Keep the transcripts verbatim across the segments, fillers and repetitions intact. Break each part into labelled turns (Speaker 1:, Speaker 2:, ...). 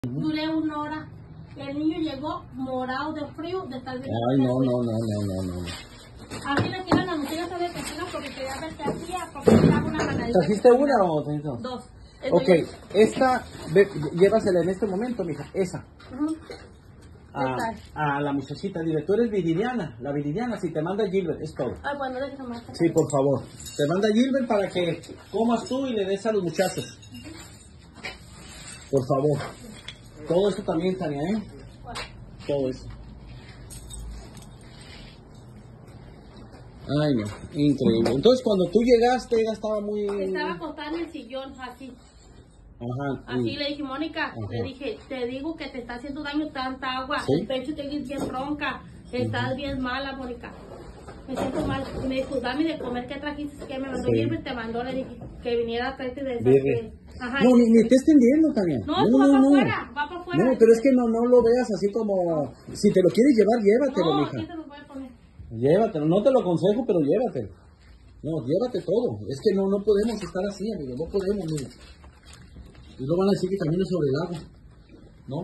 Speaker 1: Duré una hora. El niño llegó morado de frío de estar viendo.
Speaker 2: Ay, no, no, no, no, no, no.
Speaker 1: Aquí le quiero la muchacha sabe que cocina porque quería ver qué hacía, porque estaba una panadita.
Speaker 2: ¿Trajiste una o trajiste dos?
Speaker 1: Dos.
Speaker 2: Ok, esta, ve, llévasela en este momento, mija, esa.
Speaker 1: Uh-huh.
Speaker 2: A, a la muchachita, dile, tú eres Viridiana, la Viridiana, si te manda Gilbert, es todo.
Speaker 1: Ay, bueno, déjame más.
Speaker 2: Sí, por favor. Te manda Gilbert para que comas tú y le des a los muchachos. Por favor. Todo eso también, Tania, ¿eh? Todo eso. Ay, no, increíble. Entonces, cuando tú llegaste, ella estaba muy...
Speaker 1: Estaba acostada en el sillón, así.
Speaker 2: Ajá.
Speaker 1: Así
Speaker 2: y...
Speaker 1: le dije, Mónica,
Speaker 2: Ajá.
Speaker 1: le dije, te digo que te está haciendo daño tanta agua.
Speaker 2: ¿Sí?
Speaker 1: El pecho te es bien ronca. Estás uh-huh. bien mala, Mónica. Me siento mal. Y me dijo, dame de comer, ¿qué trajiste? Que me mandó
Speaker 2: Sí.
Speaker 1: Gilbert, te mandó, le dije, que viniera a traerte de
Speaker 2: Virre.
Speaker 1: Ajá.
Speaker 2: No, ni, ni te estén viendo, Tania.
Speaker 1: No, no, va no, para afuera, va para afuera.
Speaker 2: No, pero es que no, no lo veas así como... Si te lo quieres llevar, llévatelo,
Speaker 1: no,
Speaker 2: mija.
Speaker 1: aquí te lo voy a poner.
Speaker 2: Llévatelo, no te lo aconsejo, pero llévatelo. No, llévate todo. Es que no, no podemos estar así, amigo. No podemos, mira. Y no van a decir que camines sobre el agua. ¿No?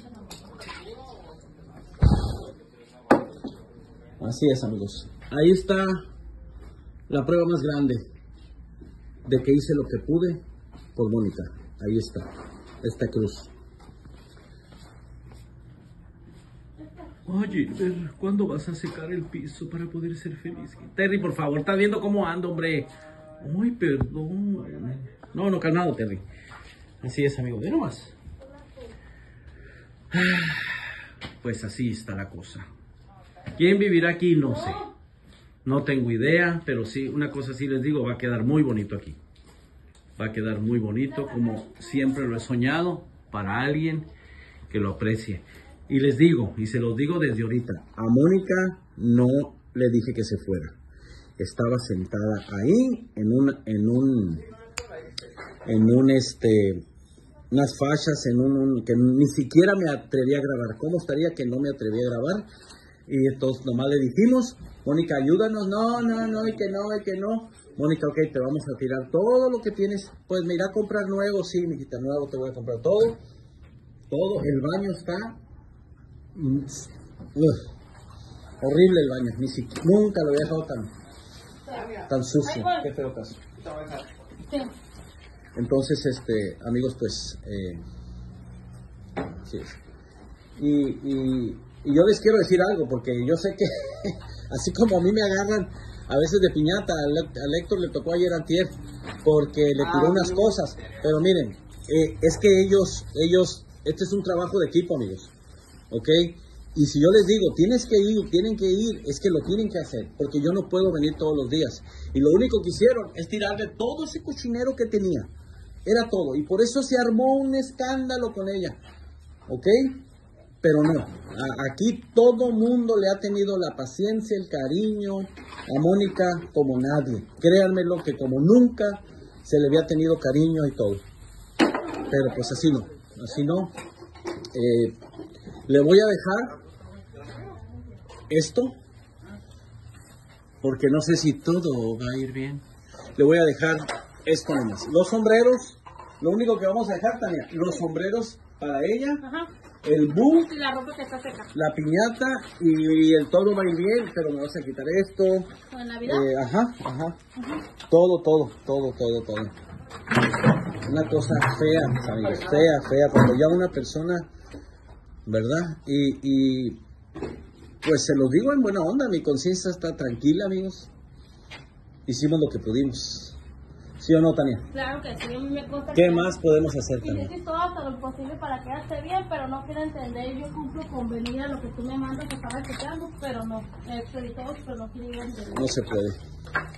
Speaker 2: Así es, amigos. Ahí está la prueba más grande de que hice lo que pude por Mónica. Ahí está, esta cruz. Oye, ¿cuándo vas a secar el piso para poder ser feliz? Terry, por favor, estás viendo cómo ando, hombre. Ay, perdón. No, no, calmado, Terry. Así es, amigo. Ve nomás. Pues así está la cosa. ¿Quién vivirá aquí? No sé. No tengo idea, pero sí, una cosa sí les digo, va a quedar muy bonito aquí. Va a quedar muy bonito, como siempre lo he soñado, para alguien que lo aprecie. Y les digo, y se los digo desde ahorita, a Mónica no le dije que se fuera. Estaba sentada ahí en un, en un, en un, este, unas fachas, en un, un, que ni siquiera me atreví a grabar. ¿Cómo estaría que no me atreví a grabar? Y entonces nomás le dijimos, Mónica, ayúdanos. No, no, no, y que no, y que no. Mónica, ok, te vamos a tirar todo lo que tienes. Pues me irá a comprar nuevo, sí, mijita, nuevo, te voy a comprar todo. Todo, el baño está... Ugh, horrible el baño, ni siquiera, nunca lo había dejado tan, tan sucio. Qué feo caso. Entonces, este, amigos, pues, eh, sí. y, y, y yo les quiero decir algo, porque yo sé que, así como a mí me agarran a veces de piñata, a Héctor le tocó ayer antier, porque le tiró unas cosas, pero miren, eh, es que ellos, ellos, este es un trabajo de equipo, amigos. ¿Ok? Y si yo les digo, tienes que ir, tienen que ir, es que lo tienen que hacer, porque yo no puedo venir todos los días. Y lo único que hicieron es tirarle todo ese cochinero que tenía. Era todo. Y por eso se armó un escándalo con ella. ¿Ok? Pero no. A, aquí todo mundo le ha tenido la paciencia, el cariño a Mónica como nadie. Créanmelo que como nunca se le había tenido cariño y todo. Pero pues así no. Así no. Eh... Le voy a dejar esto, porque no sé si todo va a ir bien. Le voy a dejar esto nomás. Los sombreros, lo único que vamos a dejar, Tania, los sombreros para ella, ajá. El book,
Speaker 1: la ropa que está seca,
Speaker 2: la piñata y el todo va a ir bien, pero me vas a quitar esto.
Speaker 1: ¿En Navidad?
Speaker 2: Eh, ajá, ajá. Ajá. Todo, todo, todo, todo, todo. Una cosa fea, amigos, fea, fea, cuando ya una persona... ¿verdad? Y, y pues se lo digo en buena onda, mi conciencia está tranquila, amigos. Hicimos lo que pudimos. ¿Sí o no, Tania?
Speaker 1: Claro que sí, a mí me consta.
Speaker 2: ¿Qué más podemos hacer,
Speaker 1: y
Speaker 2: Tania?
Speaker 1: Y todo hasta lo posible para que esté bien, pero no quiero entender. Yo cumplo con venir a lo que tú me mandas, que estaba escuchando, pero no. He hecho todo, pero no quiero entender.
Speaker 2: No se puede.